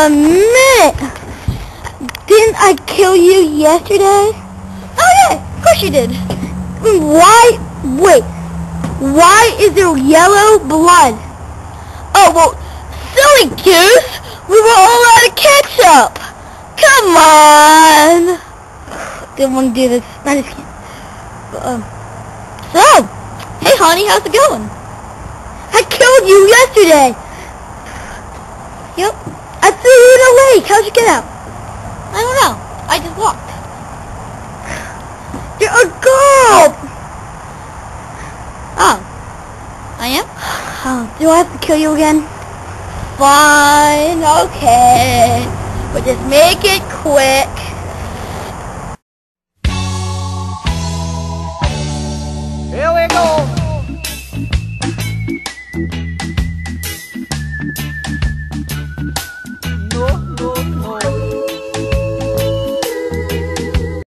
minute! Didn't I kill you yesterday? Oh yeah, of course you did. Why? Wait. Why is there yellow blood? Oh, well, silly goose! We were all out of ketchup! Come on! Didn't want to do this. I just can't. So, hey honey, how's it going? I killed you yesterday! Yep. I threw you in a lake. How'd you get out? I don't know. I just walked. You're a girl! Oh. I am? Oh, do I have to kill you again? Fine, okay. But just make it quick.